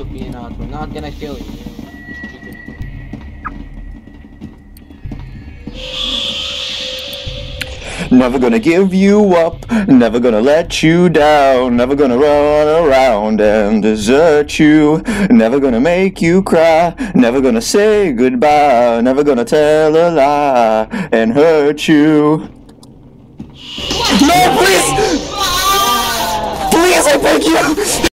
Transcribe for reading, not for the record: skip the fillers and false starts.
Peanut, we're not gonna kill you. Never gonna give you up, never gonna let you down, never gonna run around and desert you, never gonna make you cry, never gonna say goodbye, never gonna tell a lie and hurt you. No, please! Please, I beg you!